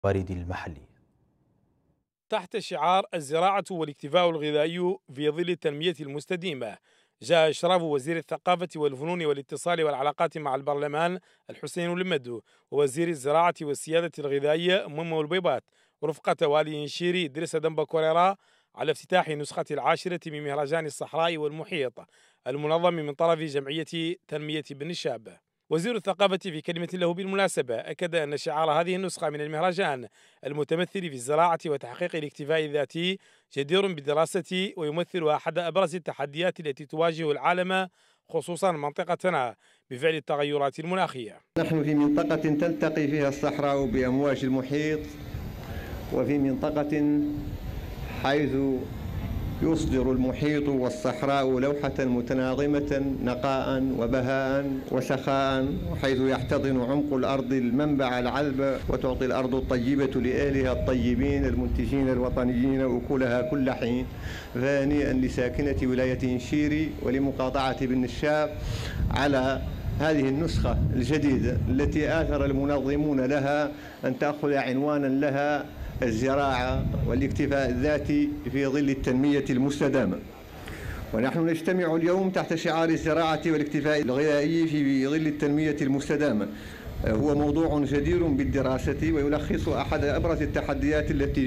الموارد المحلية. تحت شعار الزراعة والاكتفاء الغذائي في ظل التنمية المستدامة، جاء إشراف وزير الثقافة والفنون والاتصال والعلاقات مع البرلمان الحسين المدو ووزير الزراعة والسيادة الغذائية ممو البيبات ورفقة والي نشيري إدريس دنبا كوريرا على افتتاح نسخة 10 من مهرجان الصحراء والمحيط المنظم من طرف جمعية تنمية بن الشاب. وزير الثقافة في كلمة له بالمناسبة أكد أن شعار هذه النسخة من المهرجان المتمثل في الزراعة وتحقيق الاكتفاء الذاتي جدير بالدراسة ويمثل أحد أبرز التحديات التي تواجه العالم خصوصا منطقتنا بفعل التغيرات المناخية. نحن في منطقة تلتقي فيها الصحراء بأمواج المحيط، وفي منطقة حيث يصدر المحيط والصحراء لوحة متناغمة نقاء وبهاء وسخاء، حيث يحتضن عمق الأرض المنبع العذب وتعطي الأرض الطيبة لأهلها الطيبين المنتجين الوطنيين أكلها كل حين. فهنيئا لساكنة ولاية نشيري ولمقاطعة بن الشاب على هذه النسخة الجديدة التي آثر المنظمون لها أن تأخذ عنوانا لها الزراعة والاكتفاء الذاتي في ظل التنمية المستدامة. ونحن نجتمع اليوم تحت شعار الزراعة والاكتفاء الغذائي في ظل التنمية المستدامة. هو موضوع جدير بالدراسة ويلخص أحد أبرز التحديات التي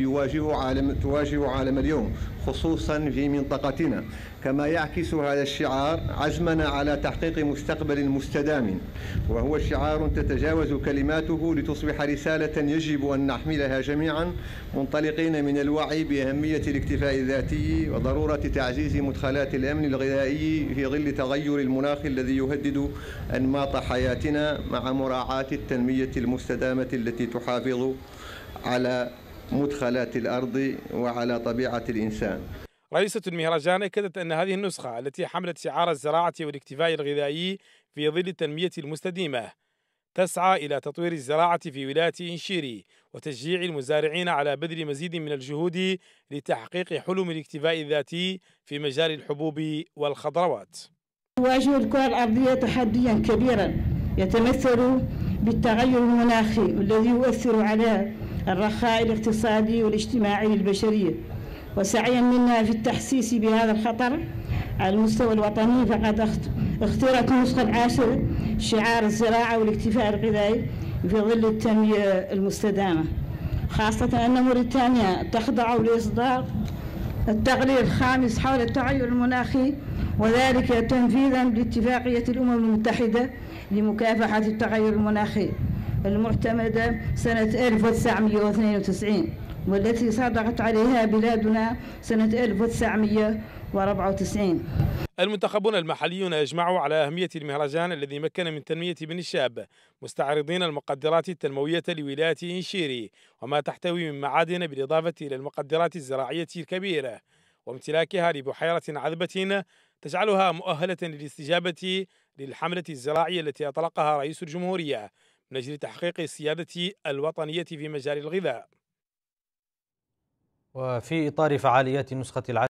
تواجه عالم اليوم خصوصا في منطقتنا، كما يعكس هذا الشعار عزمنا على تحقيق مستقبل مستدام، وهو شعار تتجاوز كلماته لتصبح رسالة يجب أن نحملها جميعا منطلقين من الوعي بأهمية الاكتفاء الذاتي وضرورة تعزيز مدخلات الأمن الغذائي في ظل تغير المناخ الذي يهدد أنماط حياتنا، مع مراعاة التنمية المستدامة التي تحافظ على مدخلات الأرض وعلى طبيعة الإنسان. رئيسة المهرجان أكدت أن هذه النسخة التي حملت شعار الزراعة والاكتفاء الغذائي في ظل التنمية المستدامة تسعى إلى تطوير الزراعة في ولاية إنشيري وتشجيع المزارعين على بذل مزيد من الجهود لتحقيق حلم الاكتفاء الذاتي في مجال الحبوب والخضروات. تواجه الكرة الأرضية تحديا كبيرا يتمثل بالتغير المناخي الذي يؤثر على الرخاء الاقتصادي والاجتماعي للبشرية، وسعيا منا في التحسيس بهذا الخطر على المستوى الوطني فقد اختيرت النسخة 10 شعار الزراعة والاكتفاء الغذائي في ظل التنمية المستدامة، خاصة أن موريتانيا تخضع لإصدار التقرير الخامس حول التغير المناخي، وذلك تنفيذا لاتفاقية الأمم المتحدة لمكافحة التغير المناخي المعتمدة سنة 1992 والتي صادقت عليها بلادنا سنة 1994. المنتخبون المحليون أجمعوا على أهمية المهرجان الذي مكن من تنمية بن الشاب، مستعرضين المقدرات التنموية لولاية إنشيري وما تحتوي من معادن، بالإضافة إلى المقدرات الزراعية الكبيرة وامتلاكها لبحيرة عذبة تجعلها مؤهلة للاستجابة للحملة الزراعية التي أطلقها رئيس الجمهورية من أجل تحقيق السيادة الوطنية في مجال الغذاء. وفي إطار فعاليات نسخة